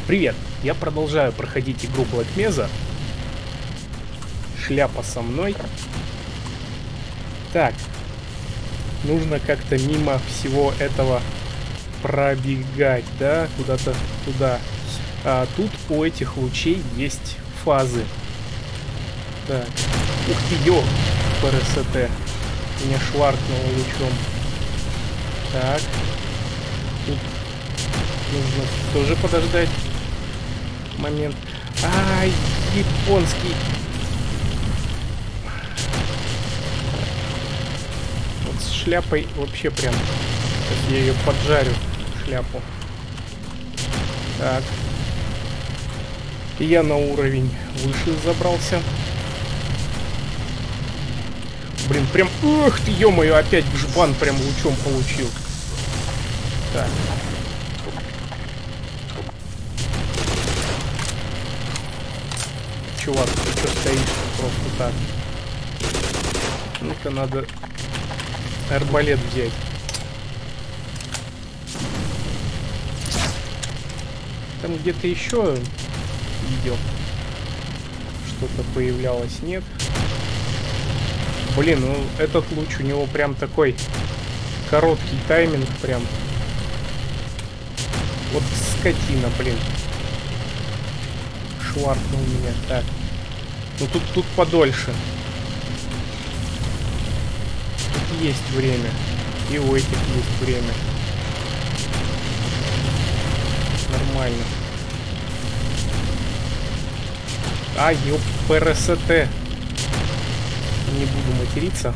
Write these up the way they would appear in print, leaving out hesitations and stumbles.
Привет! Я продолжаю проходить игру Black Mesa. Шляпа со мной. Так. Нужно как-то мимо всего этого пробегать, да? Куда-то туда. А тут у этих лучей есть фазы. Так. Ух ты, ё! ПРСТ. Меня шваркнуло лучом. Так. Тут нужно тоже подождать момент. Ай, японский. Вот с шляпой вообще прям. Сейчас я ее поджарю, шляпу. Так. И я на уровень выше забрался. Блин, прям... Ух ты, ё-моё, опять в жбан прям лучом получил. Так. Чувак, ты что стоишь просто так? Ну-ка, надо арбалет взять. Там где-то еще видел. Что-то появлялось, нет? Блин, ну этот луч у него прям такой короткий тайминг прям. Вот скотина, блин. Шваркнул меня. Так. Ну тут подольше. Тут есть время. И у этих есть время. Нормально. А, ёп, ПРСТ. Не буду материться.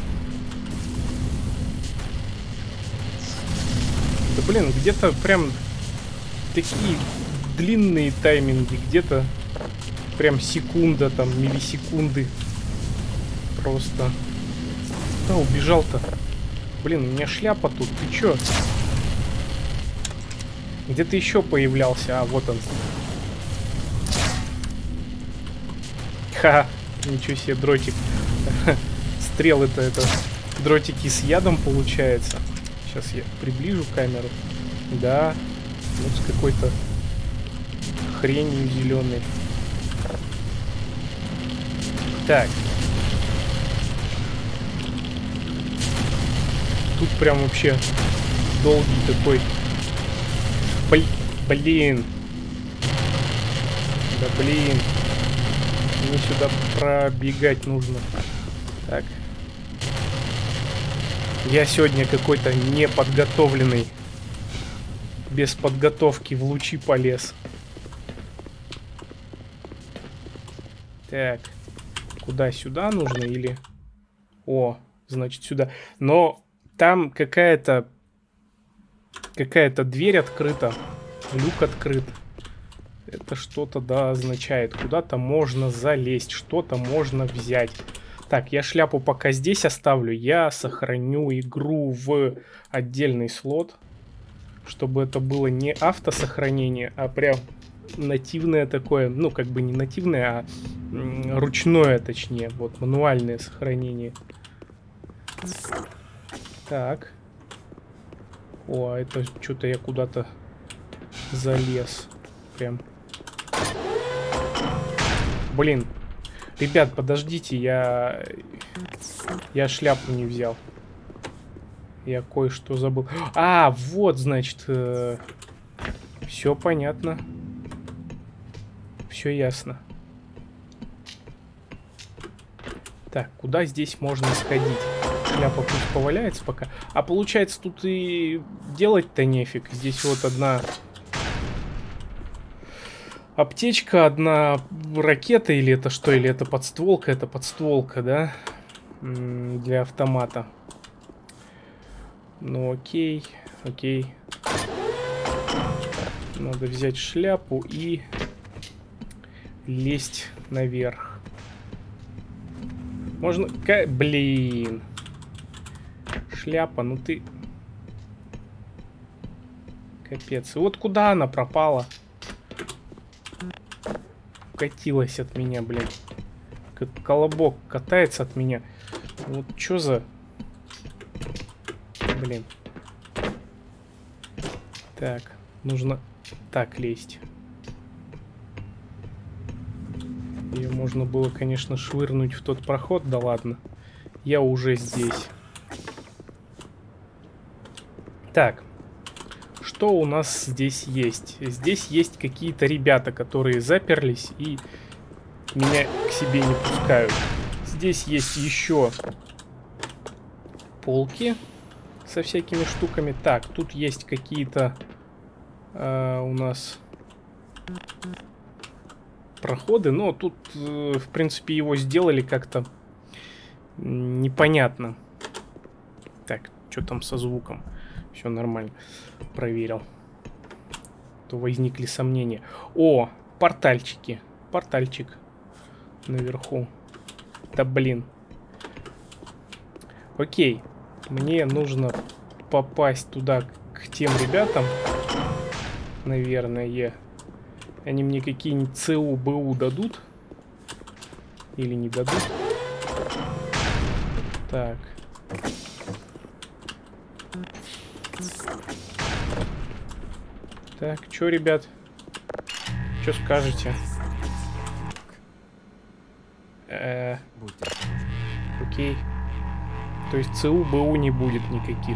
Да блин, где-то прям такие длинные тайминги, где-то прям секунда, там, миллисекунды. Просто. Да, убежал-то. Блин, у меня шляпа тут, ты чё? Где-то еще появлялся, а вот он. Ха, ничего себе, дротик. Стрелы-то это дротики с ядом получается. Сейчас я приближу камеру. Да, вот с какой-то хренью зеленой. Так. Тут прям вообще долгий такой. Блин. Да блин. Мне сюда пробегать нужно. Так. Я сегодня какой-то неподготовленный. Без подготовки в лучи полез. Так. Куда? Сюда нужно или... О, значит сюда. Но там какая-то дверь открыта. Люк открыт. Это что-то, да, означает. Куда-то можно залезть. Что-то можно взять. Так, я шляпу пока здесь оставлю. Я сохраню игру в отдельный слот. Чтобы это было не автосохранение, а прям нативное такое. Ну, как бы не нативное, а ручное, точнее. Вот, мануальное сохранение. Так. О, это что-то я куда-то залез. Прям. Блин. Ребят, подождите, я шляпу не взял. Я кое-что забыл. А, вот, значит, все понятно. Все ясно. Так, куда здесь можно сходить? Шляпа пусть поваляется пока. А получается, тут и делать-то нефиг. Здесь вот одна аптечка, одна ракета, или это что? Или это подстволка? Это подстволка, да? Для автомата. Ну окей, окей. Надо взять шляпу и лезть наверх. Можно... Блин. Шляпа, ну ты... Капец. И вот куда она пропала? Катилась от меня, блин. Как колобок катается от меня. Вот что за... Блин. Так, нужно так лезть. Ее можно было, конечно, швырнуть в тот проход, да ладно. Я уже здесь. Так. Что у нас здесь есть? Здесь есть какие-то ребята, которые заперлись и меня к себе не пускают. Здесь есть еще полки со всякими штуками. Так, тут есть какие-то у нас проходы, но тут, в принципе, его сделали как-то непонятно. Так, что там со звуком? Все нормально. Проверил. То возникли сомнения. О, портальчики. Портальчик наверху. Да блин. Окей. Мне нужно попасть туда к тем ребятам. Наверное. Они мне какие-нибудь ЦУ, БУ дадут? Или не дадут? Так. Так, чё, ребят? Чё скажете? Окей. То есть ЦУ, БУ не будет никаких.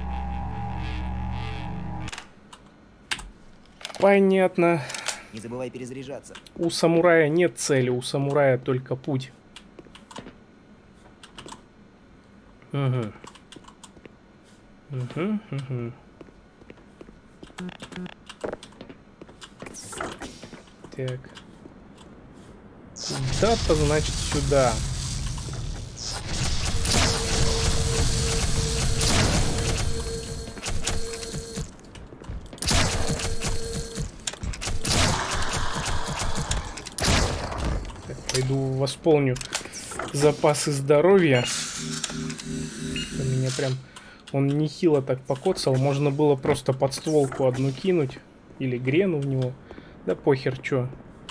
Понятно. Не забывай перезаряжаться. У самурая нет цели, у самурая только путь. Угу. Угу, угу. Так. Куда-то, значит, сюда. Так, пойду восполню запасы здоровья. У меня прям... Он нехило так покоцал. Можно было просто подстволку одну кинуть. Или грену в него. Да похер, чё.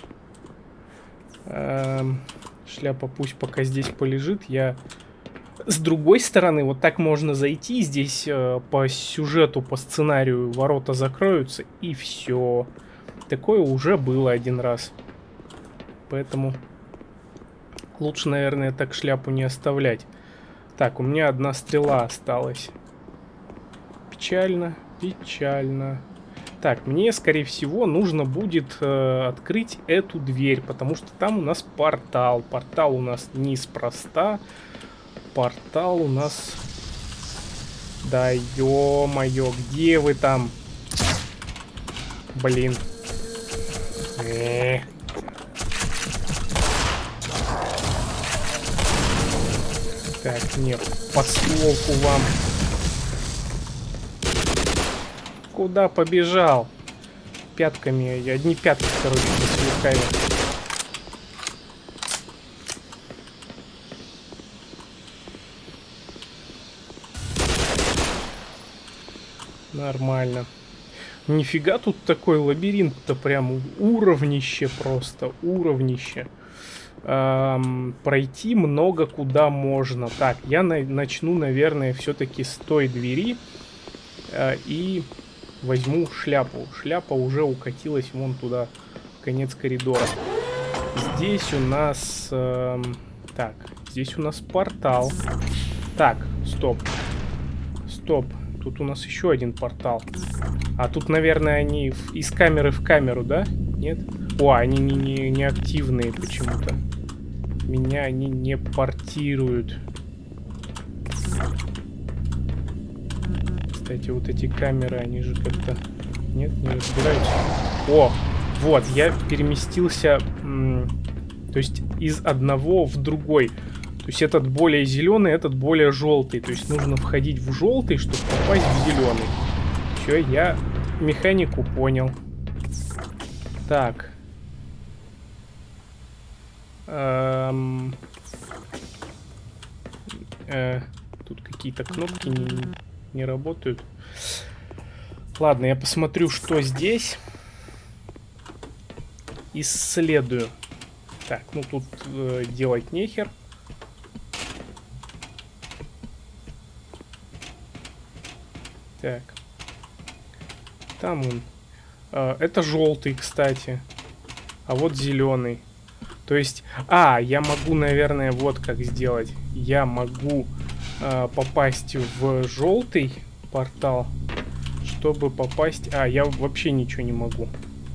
Шляпа пусть пока здесь полежит. Я... С другой стороны, вот так можно зайти. Здесь по сюжету, по сценарию ворота закроются. И все. Такое уже было один раз. Поэтому лучше, наверное, так шляпу не оставлять. Так, у меня одна стрела осталась. Печально, печально. Так, мне, скорее всего, нужно будет открыть эту дверь, потому что там у нас портал. Портал у нас неспроста. Портал у нас... Да ё-моё, где вы там? Блин. Так, нет, подстволку вам. Куда побежал? Пятками, одни пятки, короче, засверкали. Нормально. Нифига тут такой лабиринт-то прям уровнище просто, уровнище. Пройти много куда можно. Так, я начну, наверное, все-таки с той двери и возьму шляпу. Шляпа уже укатилась вон туда, в конец коридора. Здесь у нас... так, здесь у нас портал. Так, стоп. Стоп. Тут у нас еще один портал. А тут, наверное, они из камеры в камеру, да? Нет? О, они не активные почему-то. Меня они не портируют. Кстати, вот эти камеры, они же как-то... Нет, не разбираются. О, вот, я переместился... то есть из одного в другой. То есть этот более зеленый, этот более желтый. То есть нужно входить в желтый, чтобы попасть в зеленый. Все, я механику понял. Так. Тут какие-то кнопки не работают. Ладно, я посмотрю, что здесь. Исследую. Так, ну тут делать нехер. Так. Там он. Это желтый, кстати. А вот зеленый. То есть... я могу, наверное, вот как сделать. Я могу попасть в желтый портал, чтобы попасть... я вообще ничего не могу.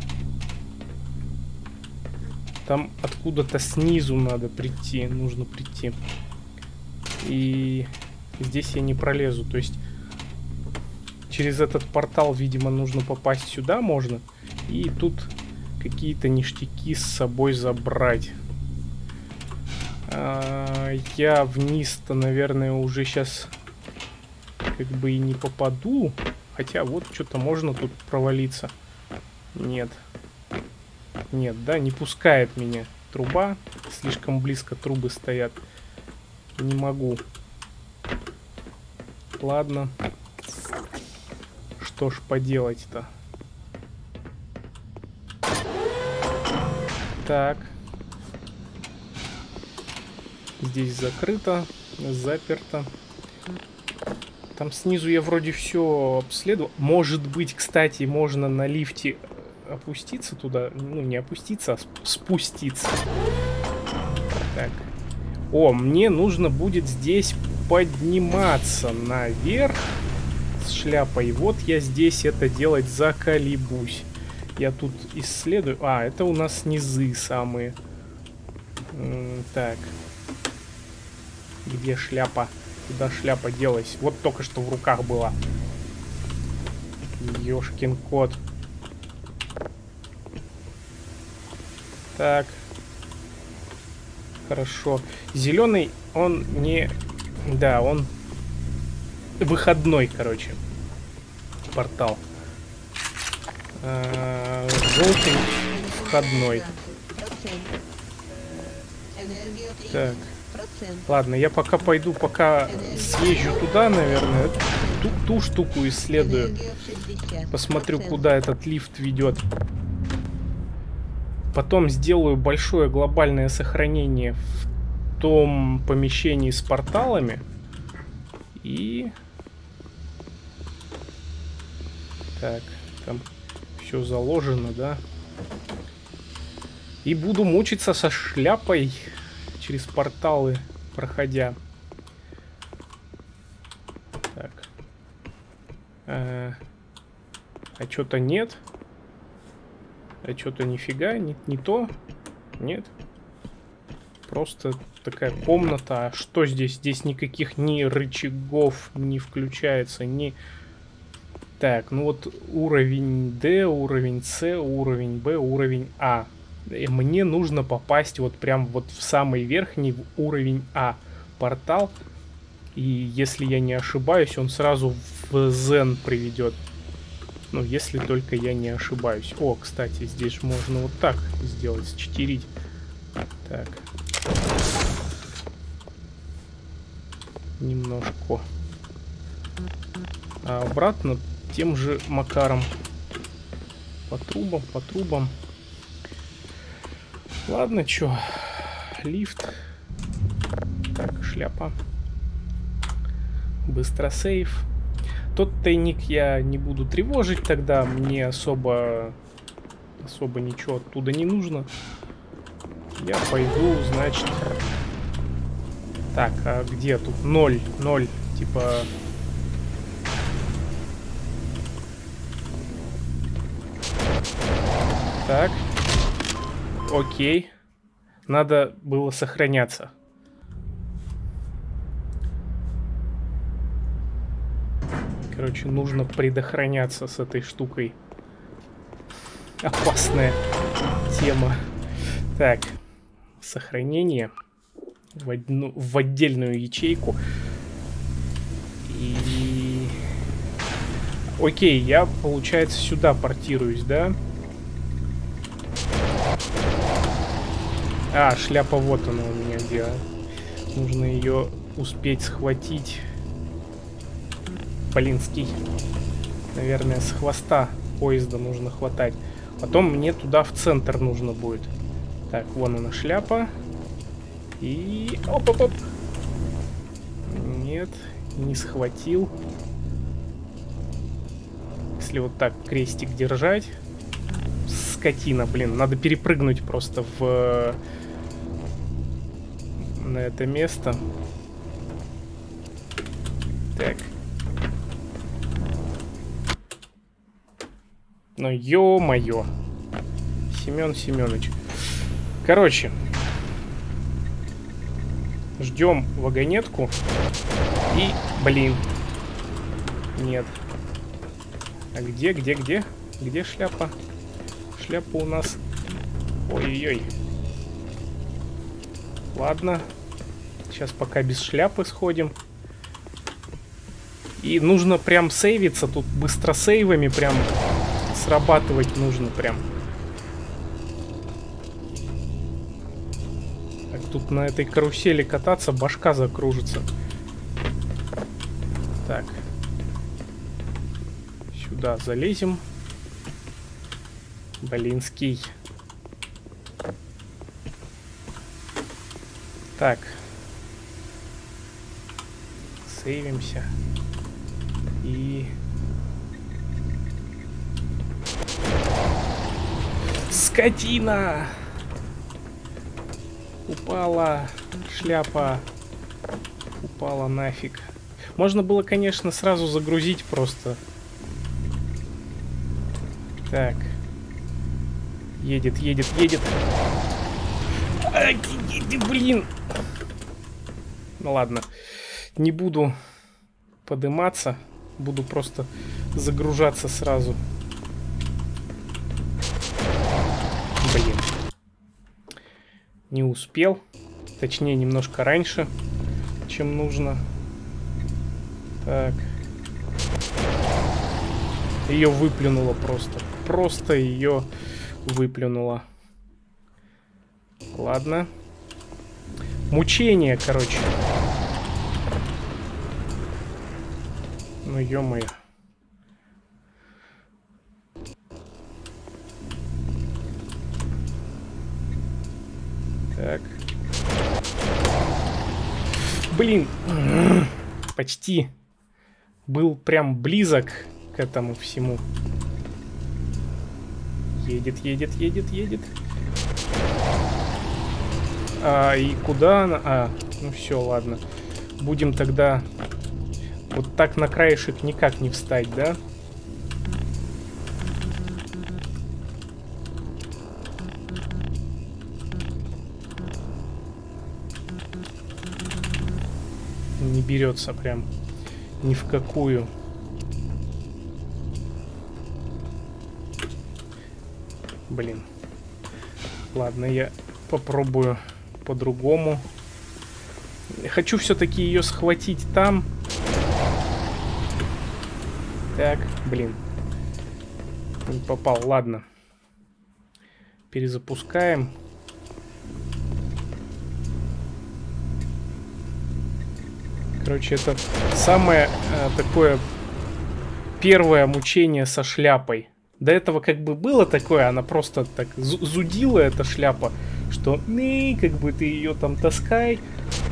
Там откуда-то снизу надо прийти, нужно прийти. И здесь я не пролезу. То есть через этот портал, видимо, нужно попасть сюда можно. И тут какие-то ништяки с собой забрать. Я вниз-то, наверное, уже сейчас как бы и не попаду. Хотя вот что-то можно тут провалиться. Нет. Нет, да, не пускает меня труба. Слишком близко трубы стоят. Не могу. Ладно. Что ж поделать-то? Так. Здесь закрыто, заперто. Там снизу я вроде все обследовал. Может быть, кстати, можно на лифте опуститься туда. Ну, не опуститься, а спуститься. Так. О, мне нужно будет здесь подниматься наверх с шляпой. Вот я здесь это делать заколебусь. Я тут исследую. Это у нас низы самые. Так. Где шляпа? Куда шляпа делась? Вот только что в руках была. Ёшкин кот. Так. Хорошо. Зеленый, он не... Да, он выходной, короче. Портал. Желтый входной. Так. Ладно, я пока пойду, пока съезжу туда, наверное. Ту штуку исследую. Посмотрю, куда этот лифт ведет. Потом сделаю большое глобальное сохранение в том помещении с порталами. И... Так, там все заложено, да? И буду мучиться со шляпой через порталы, проходя. Так. А что-то нет. А что-то нифига, не то. Нет. Просто такая комната. А что здесь? Здесь никаких ни рычагов не включается, ни... Так, ну вот уровень D, уровень C, уровень B, уровень А. И мне нужно попасть вот прям вот в самый верхний уровень А. Портал. И если я не ошибаюсь, он сразу в Зен приведет. Ну, если только я не ошибаюсь. О, кстати, здесь же можно вот так сделать, счетерить. Так. Немножко. А обратно тем же макаром. По трубам, по трубам. Ладно, чё. Лифт. Так, шляпа. Быстро сейф. Тот тайник я не буду тревожить тогда. Мне особо ничего оттуда не нужно. Я пойду, значит... Так, а где тут? 0, 0. Типа... Так. Окей. Надо было сохраняться. Короче, нужно предохраняться с этой штукой. Опасная тема. Так. Сохранение. В отдельную ячейку. И... Окей, я, получается, сюда портируюсь, да? А, шляпа вот она у меня где. Нужно ее успеть схватить. Полинский. Наверное, с хвоста поезда нужно хватать. Потом мне туда в центр нужно будет. Так, вон она шляпа. И... Оп-оп-оп. Нет, не схватил. Если вот так крестик держать. Скотина, блин. Надо перепрыгнуть просто в на это место. Так. Ну, ё-моё. Семен Семенович. Короче. Ждем вагонетку. И, блин. Нет. А где? Где шляпа? Шляпа у нас... Ой-ой-ой. Ладно. Сейчас пока без шляпы сходим. И нужно прям сейвиться. Тут быстро сейвами прям срабатывать нужно прям. Так, тут на этой карусели кататься, башка закружится. Так. Сюда залезем. Блинский. Так. Сейвимся. И... Скотина! Упала шляпа. Упала нафиг. Можно было, конечно, сразу загрузить просто. Так. Едет. Ай, блин. Ну ладно. Не буду подниматься. Буду просто загружаться сразу. Блин. Не успел. Точнее, немножко раньше, чем нужно. Так. Ее выплюнуло просто. Просто ее выплюнуло. Ладно. Мучение, короче. Ну, ё-моё. Так. Блин. Почти. Был прям близок к этому всему. Едет. И куда она? Ну все, ладно. Будем тогда вот так на краешек никак не встать, да? Не берется прям ни в какую. Блин. Ладно, я попробую по-другому. Хочу все-таки ее схватить там. Так, блин. Не попал, ладно. Перезапускаем. Короче, это самое такое первое мучение со шляпой. До этого как бы было такое, она просто так зудила, эта шляпа, что как бы ты ее там таскай.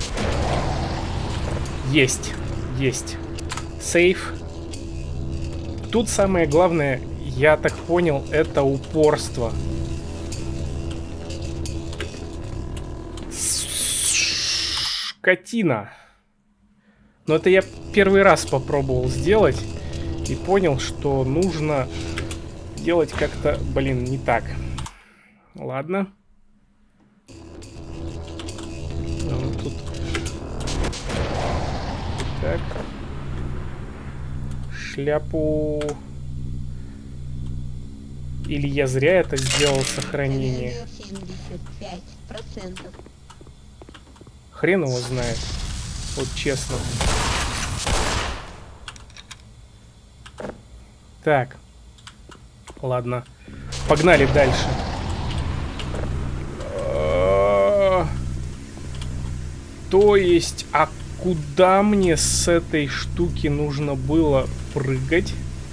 Есть. Сейф. Тут самое главное, я так понял, это упорство. Скотина. Но это я первый раз попробовал сделать и понял, что нужно делать как-то, блин, не так. Ладно. Тут. Так. Шляпу. Или я зря это сделал, сохранение. 75%. Хрен его знает. Вот честно. Так. Ладно. Погнали дальше. То есть, а куда мне с этой штуки нужно было прыгать?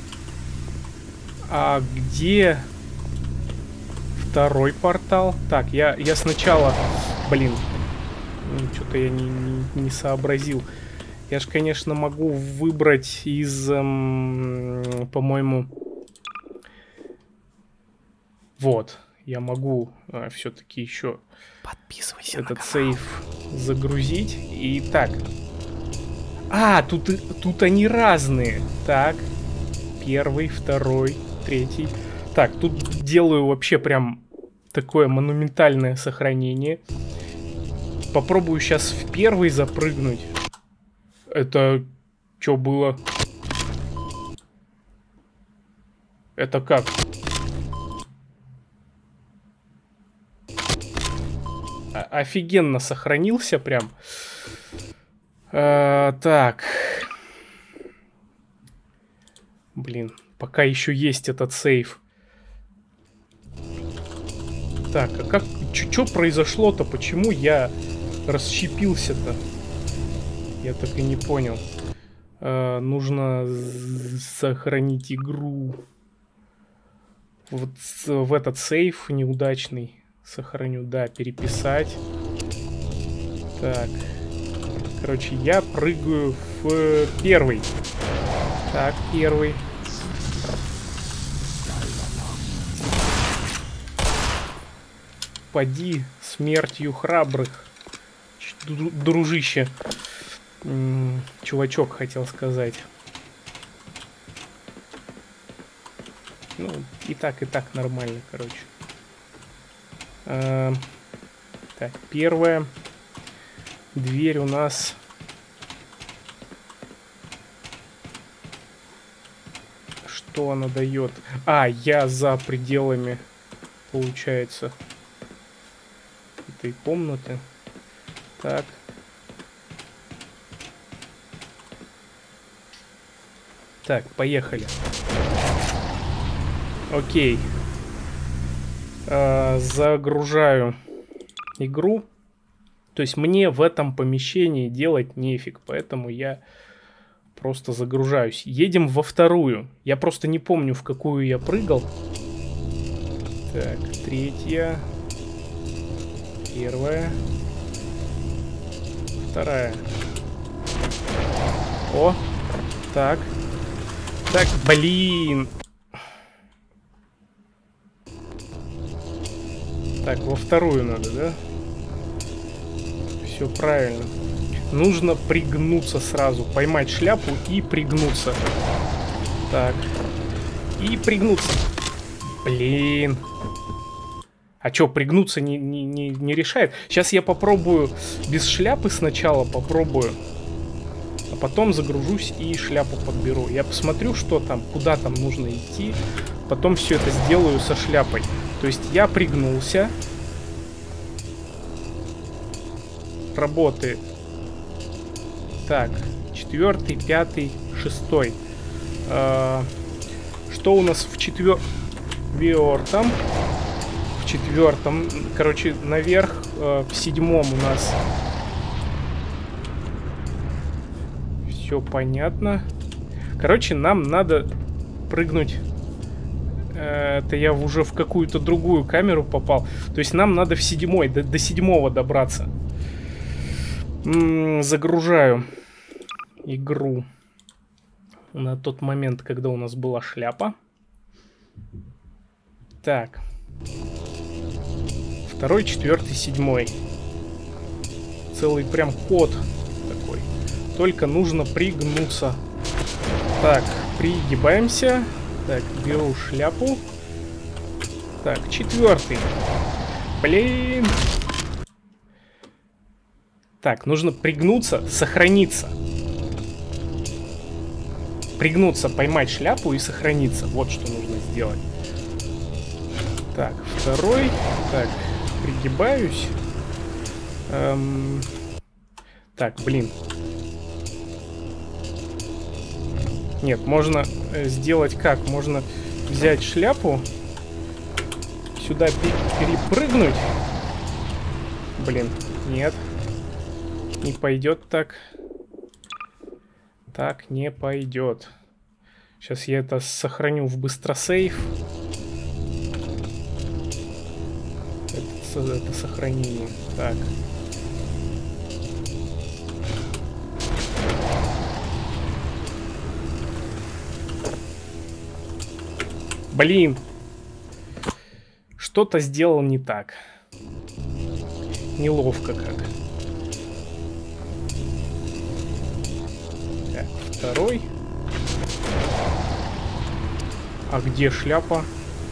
А где второй портал? Так, я сначала... Блин. Что-то я не сообразил. Я ж, конечно, могу выбрать из, по-моему... Вот. я могу все-таки еще Подписывайся этот сейф загрузить. И так. Тут они разные. Так. Первый, второй, третий. Так, тут делаю вообще прям такое монументальное сохранение. Попробую сейчас в первый запрыгнуть. Это что было? Это как? Офигенно сохранился прям. Так. Блин, пока еще есть этот сейф. Так, а как... Что произошло-то? Почему я расщепился-то? Я так и не понял. Нужно сохранить игру. Вот в этот сейф неудачный. Сохраню, да, переписать. Так. Короче, я прыгаю в первый. Так, первый. Поди смертью храбрых. Дружище. Чувачок хотел сказать. Ну, и так нормально, короче. Так, первая дверь у нас. Что она дает? Я за пределами, получается, этой комнаты. Так. Так, поехали. Окей. Загружаю игру. То есть мне в этом помещении делать нефиг, поэтому я просто загружаюсь. Едем во вторую. Я просто не помню, в какую я прыгал. Так, третья. Первая. Вторая. О, так. Так, блин. Так, во вторую надо, да? Все правильно. Нужно пригнуться сразу. Поймать шляпу и пригнуться. Так. И пригнуться. Блин. А что, пригнуться не решает? Сейчас я попробую без шляпы сначала попробую. А потом загружусь и шляпу подберу. Я посмотрю, что там, куда там нужно идти. Потом все это сделаю со шляпой. То есть я пригнулся. Работает. Так, 4-й, 5-й, 6-й. Что у нас в четвертом? В четвертом. Короче, наверх в 7-м у нас. Все понятно. Короче, нам надо прыгнуть. Это я уже в какую-то другую камеру попал. То есть нам надо в 7-й, до 7-го добраться. Загружаю игру на тот момент, когда у нас была шляпа. Так. 2-й, 4-й, 7-й. Целый прям код такой. Только нужно пригнуться. Так, пригибаемся. Так, беру шляпу. Так, 4-й. Блин. Так, нужно пригнуться, сохраниться. Пригнуться, поймать шляпу и сохраниться. Вот что нужно сделать. Так, 2-й. Так, пригибаюсь. Так, блин. Нет, можно сделать как? Можно взять шляпу, сюда перепрыгнуть. Блин, нет. Не пойдет так. Так не пойдет. Сейчас я это сохраню в быстросейв. Это сохранение. Так. Блин. Что-то сделал не так. Неловко как. Так, второй. А где шляпа?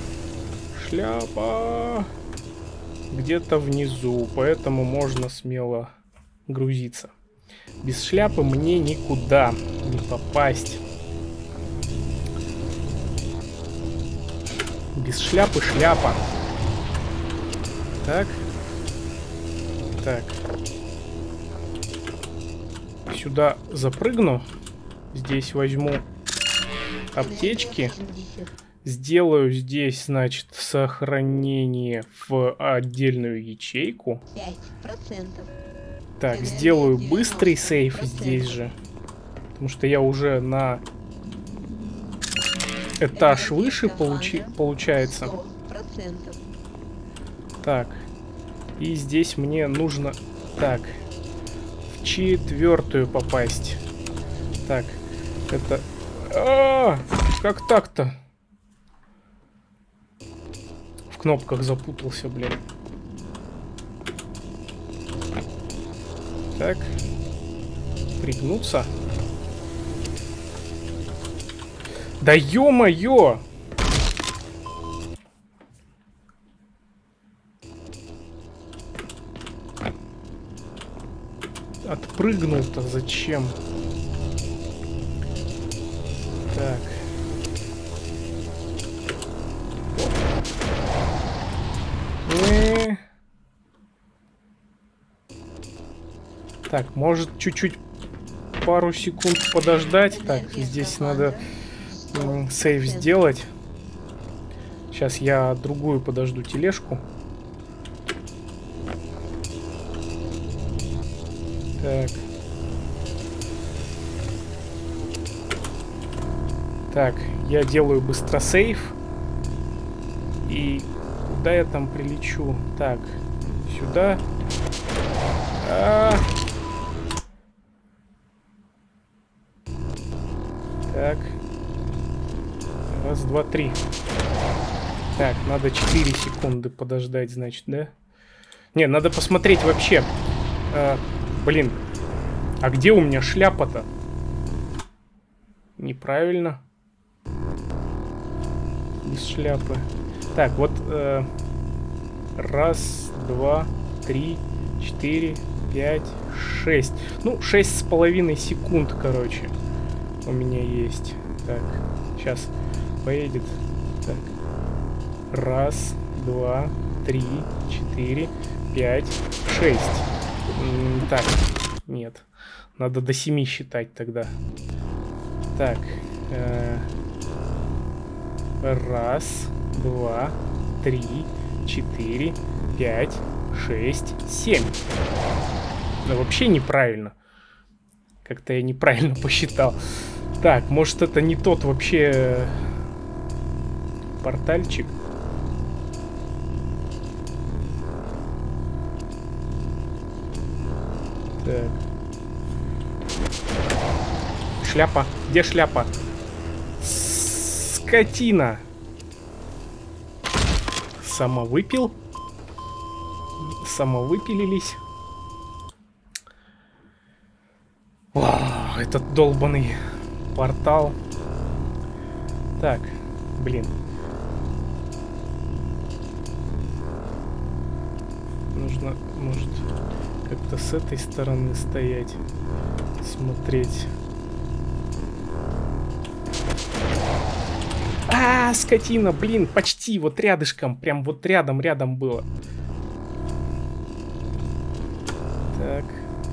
Шляпа где-то внизу, поэтому можно смело грузиться. Без шляпы мне никуда не попасть. Без шляпы шляпа. Так. Так. Сюда запрыгну. Здесь возьму аптечки. Сделаю здесь, значит, сохранение в отдельную ячейку. 5%. Так, сделаю быстрый сейф здесь же. Потому что я уже на этаж выше получается. 100%. Так. И здесь мне нужно... Так. В 4-ю попасть. Так. Это... Как так-то? В кнопках запутался, блин. Так. Пригнуться. Да ё-моё! Отпрыгнул-то зачем? Так. Так, может чуть-чуть пару секунд подождать. Так, здесь надо сейв сделать. Сейчас я другую подожду тележку. Так. Так, я делаю быстро сейв. И куда я там прилечу? Так, сюда. Так. Раз, два, три. Так, надо 4 секунды подождать, значит, да? Не, надо посмотреть вообще. Блин. А где у меня шляпа-то? Неправильно. Без шляпы. Так, вот. Раз, два, три, 4, 5, 6. Ну, 6,5 секунд, короче. У меня есть. Так, сейчас поедет. Так. Раз, два, три, 4, 5, 6. Так, нет. Надо до 7 считать тогда. Так. Раз, два, 3, 4, 5, 6, 7. Да вообще неправильно. Как-то я неправильно посчитал. Так, может это не тот вообще портальчик? Так. Шляпа. Где шляпа? Скотина. Самовыпил. Самовыпилились. Вау, этот долбаный портал. Так, блин. Нужно, может, как-то с этой стороны стоять, смотреть. Скотина, блин, почти вот рядышком, прям вот рядом было. Так.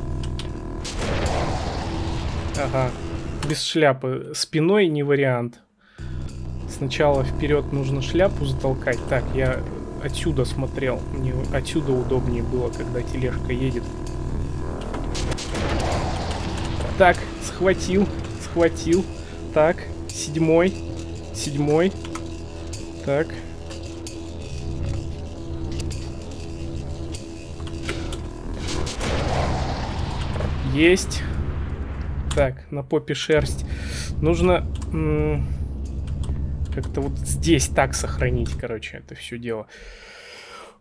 Ага, без шляпы. Спиной не вариант. Сначала вперед нужно шляпу затолкать. Так, я отсюда смотрел. Мне отсюда удобнее было, когда тележка едет. Так, схватил. Так, 7. Так. Есть. Так, на попе шерсть. Нужно как-то вот здесь так сохранить, короче, это все дело.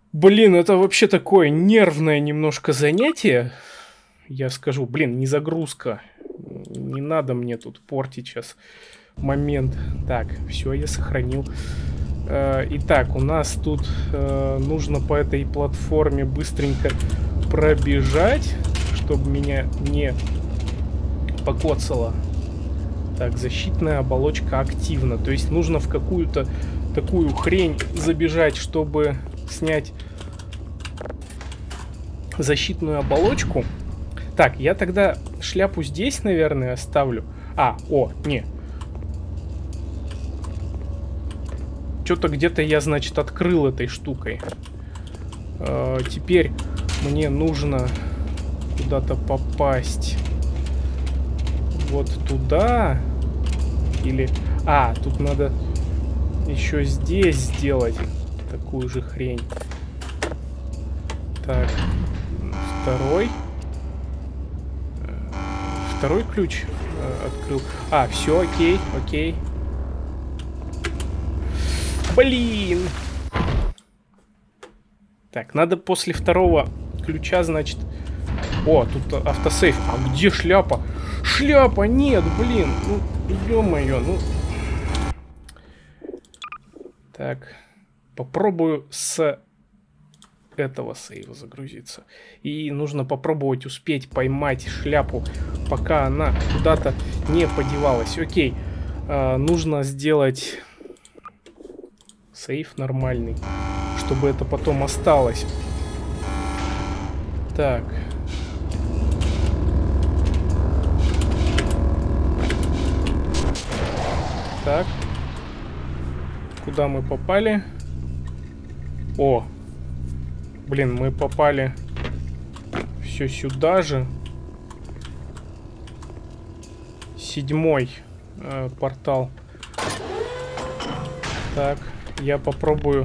Блин, это вообще такое нервное немножко занятие. Я скажу, блин, не загрузка. Не надо мне тут портить сейчас момент. Так, все, я сохранил. Итак, у нас тут нужно по этой платформе быстренько пробежать, чтобы меня не покоцало. Так, защитная оболочка активна. То есть нужно в какую-то такую хрень забежать, чтобы снять защитную оболочку. Так, я тогда шляпу здесь, наверное, оставлю. Не. Что-то где-то я, значит, открыл этой штукой. Теперь мне нужно куда-то попасть. Вот туда. Или... тут надо еще здесь сделать такую же хрень. Так. Второй ключ открыл. Все, окей. Блин! Так, надо после второго ключа, значит... О, тут автосейв. А где шляпа? Шляпа! Нет, блин! Ну, ё-моё, ну... Так, попробую с этого сейва загрузиться. И нужно попробовать успеть поймать шляпу, пока она куда-то не подевалась. Окей, нужно сделать сейв нормальный, чтобы это потом осталось. Так. Так. Куда мы попали? О! Блин, мы попали все сюда же. 7-й портал. Так, я попробую.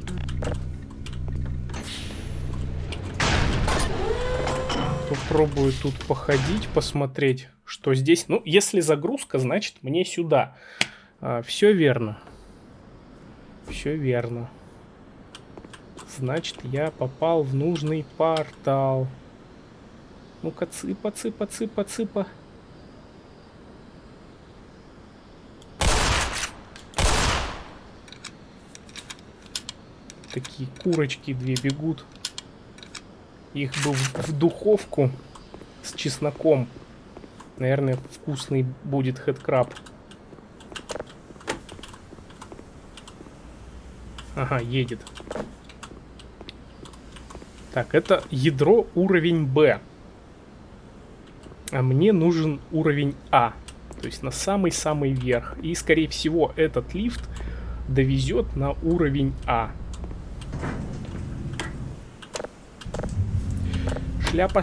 Попробую тут походить, посмотреть, что здесь. Ну, если загрузка, значит мне сюда. Все верно. Все верно. Значит, я попал в нужный портал. Ну-ка, цыпа. Такие курочки две бегут. Их бы в духовку с чесноком. Наверное, вкусный будет хэдкраб. Ага, едет. Так, это ядро уровень Б. А мне нужен уровень А. То есть на самый-самый верх. И, скорее всего, этот лифт довезет на уровень А. Шляпа.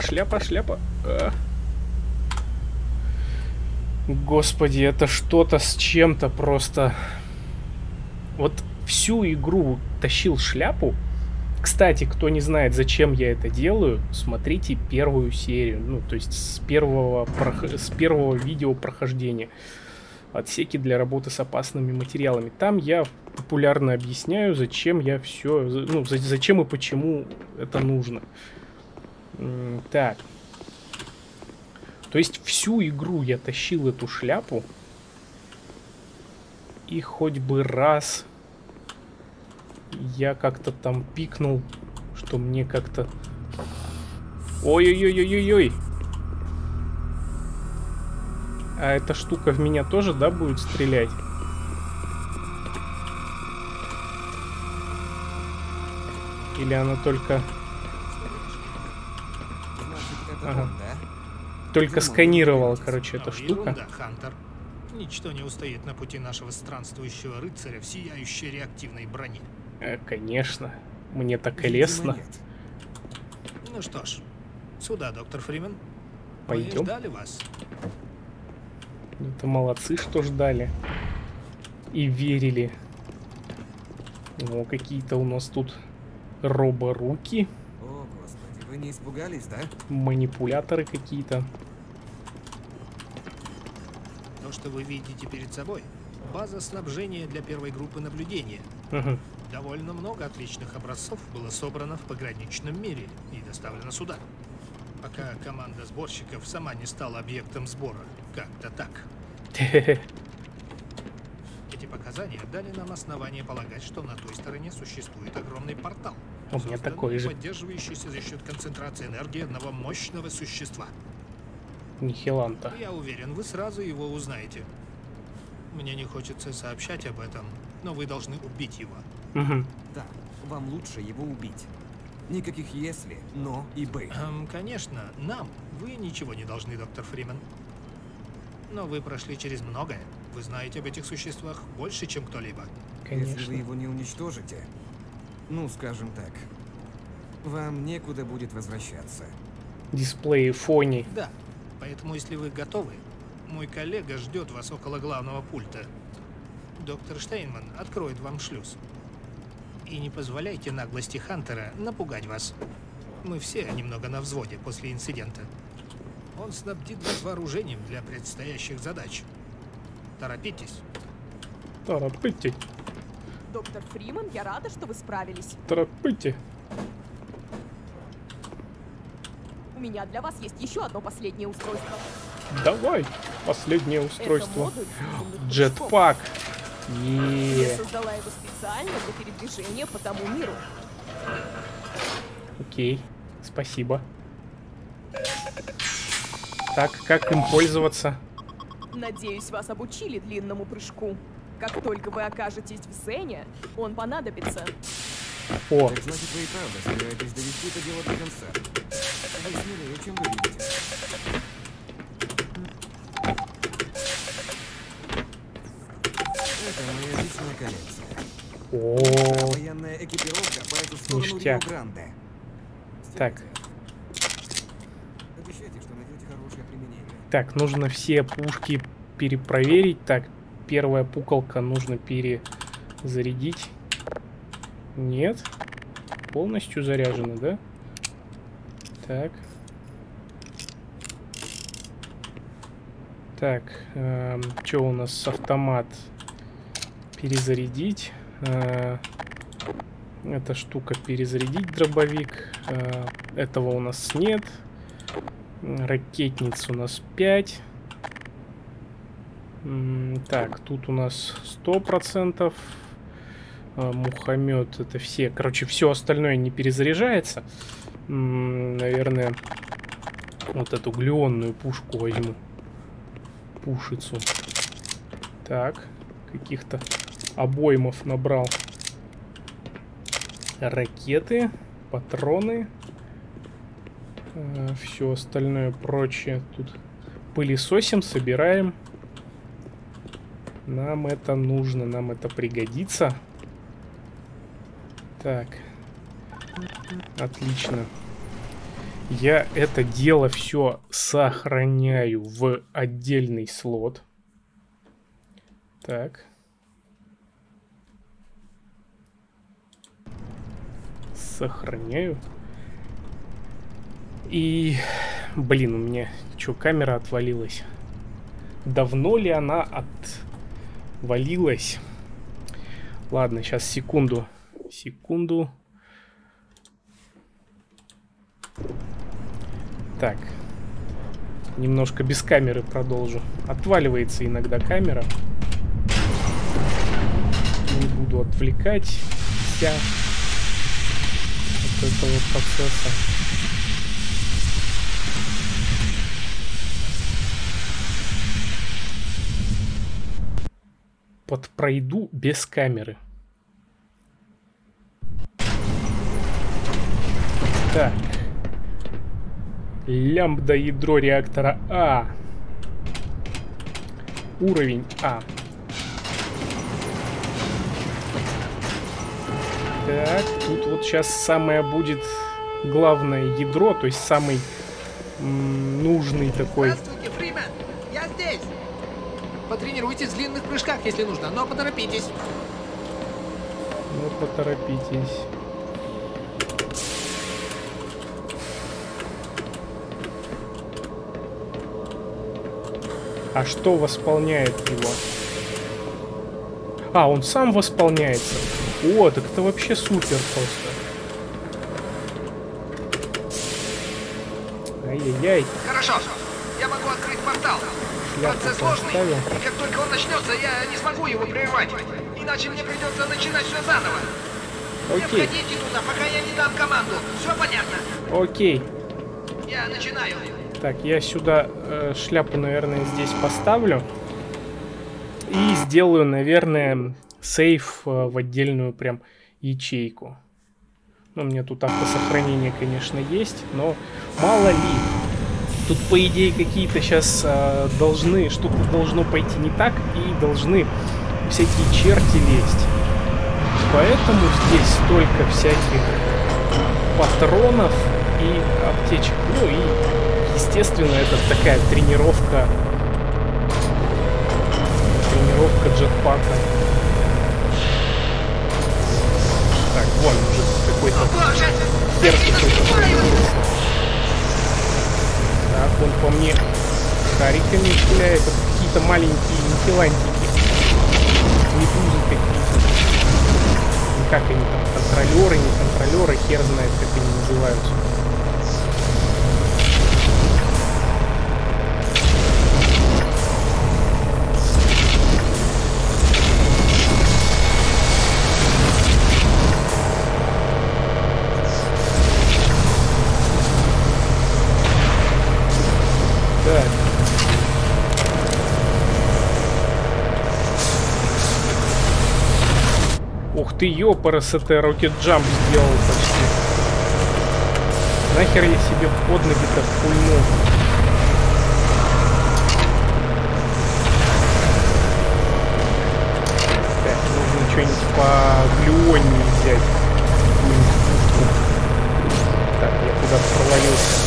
Господи, это что-то с чем-то просто. Вот всю игру тащил шляпу. Кстати, кто не знает, зачем я это делаю, смотрите первую серию. Ну, то есть с первого видео прохождения. Отсеки для работы с опасными материалами. Там я популярно объясняю, зачем я все... Ну, зачем и почему это нужно. Так. То есть всю игру я тащил эту шляпу. И хоть бы раз... Я как-то там пикнул, что мне как-то... Ой-ой-ой-ой-ой-ой. А эта штука в меня тоже, да, будет стрелять? Или она только... Ага. Только сканировала, короче, эта штука. Ерунда, Хантер. Ничто не устоит на пути нашего странствующего рыцаря в сияющей реактивной броне. Конечно. Мне так и лестно. Ну что ж, сюда, доктор Фримен. Пойдем. Мы ждали вас. Это молодцы, что ждали. И верили. О, какие-то у нас тут роборуки. О, господи, вы не испугались, да? Манипуляторы какие-то. То, что вы видите перед собой, база снабжения для первой группы наблюдения. Угу. Довольно много отличных образцов было собрано в пограничном мире и доставлено сюда. Пока команда сборщиков сама не стала объектом сбора. Как-то так. Эти показания дали нам основание полагать, что на той стороне существует огромный портал. У меня такой же. Поддерживающийся за счет концентрации энергии одного мощного существа. Нихиланта. Я уверен, вы сразу его узнаете. Мне не хочется сообщать об этом, но вы должны убить его. Угу. Да, вам лучше его убить. Никаких если, но и бы. Конечно, нам вы ничего не должны, доктор Фримен. Но вы прошли через многое. Вы знаете об этих существах больше, чем кто-либо. Если вы Конечно. его не уничтожите, ну, скажем так, вам некуда будет возвращаться. Дисплей фони. Да, поэтому если вы готовы, мой коллега ждет вас около главного пульта. Доктор Штейнман откроет вам шлюз. И не позволяйте наглости Хантера напугать вас. Мы все немного на взводе после инцидента. Он снабдит вас вооружением для предстоящих задач. Торопитесь. Торопите, Доктор Фриман, я рада, что вы справились. торопите. У меня для вас есть еще одно последнее устройство. Давай, последнее Это устройство. модуль безумных прыжков. Джетпак. Я создала его специально для передвижения по тому миру. Окей, спасибо. Так, как им пользоваться? Надеюсь, вас обучили длинному прыжку. Как только вы окажетесь в Зене, он понадобится. О, Так значит, вы и правда собираетесь довести это дело до конца. Вы смелее, чем выглядите. Это моя личная коллекция. о, Военная экипировка по эту сторону Ништяк. Рио-Гранде. Так. Обещайте, что найдете хорошее применение. так, нужно все пушки перепроверить. Так, первая пукалка нужно перезарядить. Нет. Полностью заряжена, да? Так. Так, что у нас автомат? Перезарядить. Эта штука перезарядить дробовик. Этого у нас нет. Ракетниц у нас 5. Так, тут у нас 100%. Мухомет, это все. Короче, все остальное не перезаряжается. Наверное, вот эту глионную пушку возьму. Пушицу. Так, каких-то обоймов набрал. Ракеты, патроны. Все остальное прочее тут пылесосим, собираем. Нам это нужно, нам это пригодится. Так. Отлично. Я это дело все сохраняю в отдельный слот. Так. Сохраняю. И, блин, у меня что, камера отвалилась? Давно ли она отвалилась? Ладно, сейчас секунду. Секунду. Так. Немножко без камеры продолжу. Отваливается иногда камера. Не буду отвлекать себя от этого процесса. Подпройду без камеры. Так. Лямбда ядро реактора А. Уровень А. Так, тут вот сейчас самое будет главное ядро, то есть самый нужный такой. Здравствуйте, Фримен! Я здесь! Потренируйтесь в длинных прыжках, если нужно, но поторопитесь. Ну, поторопитесь. А что восполняет его? А, он сам восполняется. О, так это вообще супер просто. Ай-яй-яй. Хорошо, я могу открыть портал. Шляпу Процесс сложный, поставил. и как только он начнется, я не смогу его прервать. Иначе мне придется начинать все заново. Не Окей, входите туда, пока я не дам команду. Все понятно? окей. Я начинаю. Так, я сюда шляпу, наверное, здесь поставлю. И сделаю, наверное, сейф в отдельную прям ячейку. Ну, у меня тут автосохранение, конечно, есть, но мало ли. Тут, по идее, какие-то сейчас должны, что-то должно пойти не так, и должны всякие черти лезть. Поэтому здесь столько всяких патронов и аптечек. Ну и, естественно, это такая тренировка. Тренировка джетпака. Так, вон уже какой-то хер какой-то появился. Так, он по мне шариками стреляет. Это какие-то маленькие нихилантики. Медузы какие-то. Как они там, контролеры, не контролеры, хер знает, как они называются. Так. Ух ты, ёпарасы, Rocket Jump сделал почти. Нахер я себе под ноги-то пульнул. Так, нужно что-нибудь поглюоннее взять. Так, я куда-то провалился.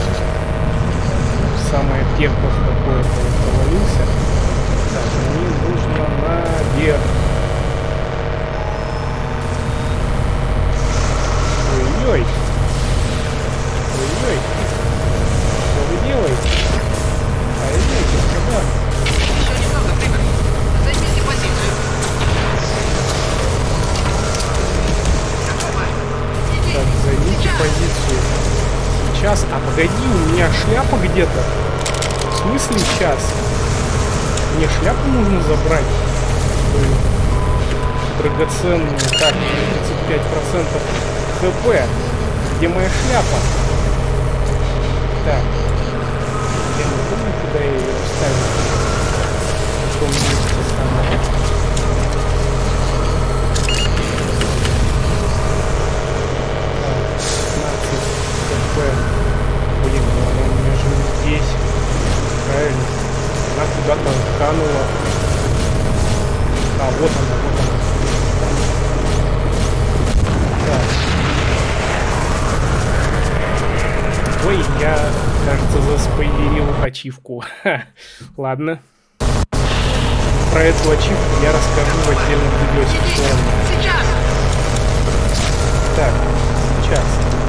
Самое пекло какое-то я провалился. Так, мне нужно наверх. Ой-ой. Ой-ой. Что вы делаете? Ай-яй, господа. Еще немного времени. Займите позицию. Готово. Так, займите позицию. Сейчас. А погоди, у меня шляпа где-то. В смысле сейчас? Мне шляпу нужно забрать. Драгоценную. Так, 35% ХП. Где моя шляпа? Так. Я не помню, куда я ее оставил. В каком месте самое. Так, 15 ХП. Блин, ну она у меня же не здесь. Правильно. Она куда-то канула. А, вот она, вот она. Так. Ой, я, кажется, заспойлерил ачивку. Ха, ладно. Про эту ачивку я расскажу в отдельном видео. Сейчас! Так, сейчас.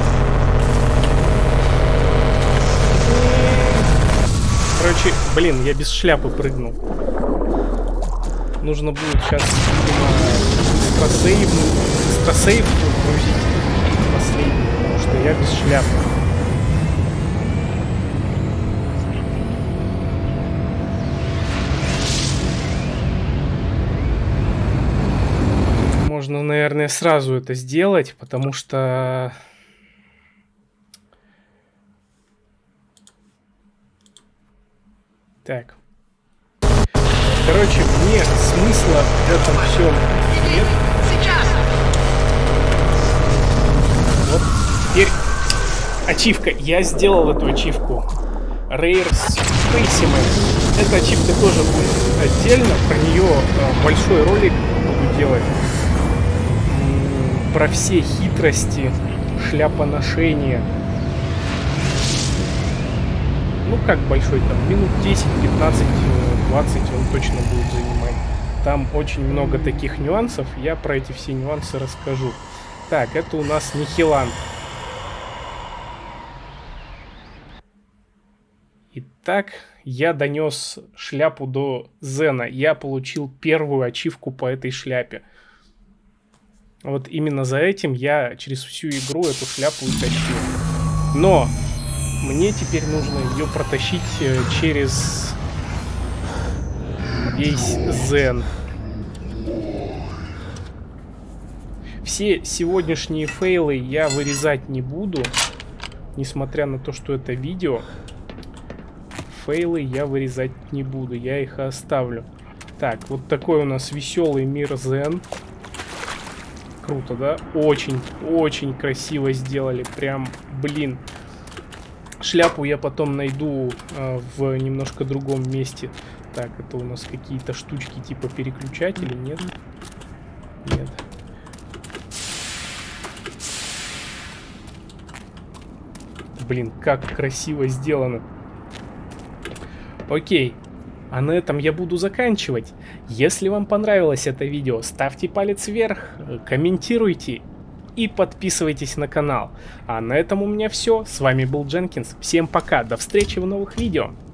Короче, блин, я без шляпы прыгнул. Нужно будет сейчас, видимо, экстрасейв грузить последний, потому что я без шляпы. Можно, наверное, сразу это сделать, потому что... Так. Короче, мне смысла в этом всем нет. Сейчас! Вот теперь ачивка. Я сделал эту ачивку. Rare Specimen. Эта ачивка тоже будет отдельно. Про нее большой ролик буду делать. Про все хитрости шляпоношения. Ну как большой, там минут 10, 15, 20 он точно будет занимать. Там очень много таких нюансов, я про эти все нюансы расскажу. Так, это у нас Нихилант. Итак, я донес шляпу до Зена. Я получил первую ачивку по этой шляпе. Вот именно за этим я через всю игру эту шляпу и тащил. Но мне теперь нужно ее протащить через весь Зен. Все сегодняшние фейлы я вырезать не буду. Несмотря на то, что это видео, фейлы я вырезать не буду. Я их оставлю. Так, вот такой у нас веселый мир Зен. Круто, да? Очень красиво сделали. Прям, блин. Шляпу я потом найду в немножко другом месте. Так, это у нас какие-то штучки типа переключателей, нет? Нет. Блин, как красиво сделано. Окей. А на этом я буду заканчивать. Если вам понравилось это видео, ставьте палец вверх, комментируйте и подписывайтесь на канал. А на этом у меня все. С вами был Дженкинс. Всем пока. До встречи в новых видео.